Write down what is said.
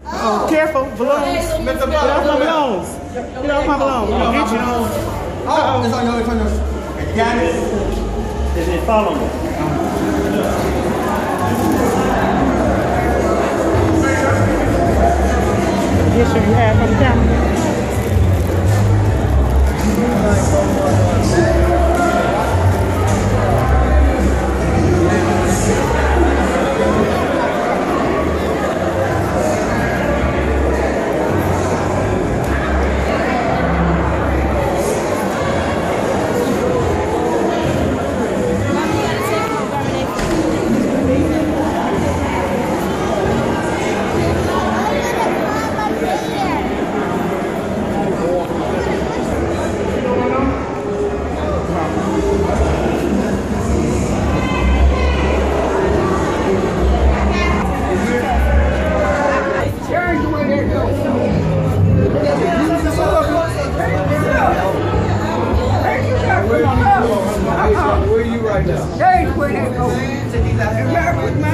Oh, careful, balloons. Get off my balloons. Get off my balloons. I'm gonna get you. Oh, it's on yours, it's on yours. You got it? Is it follow me? Get sure you have from the camera. Where are you right now? There's where they go.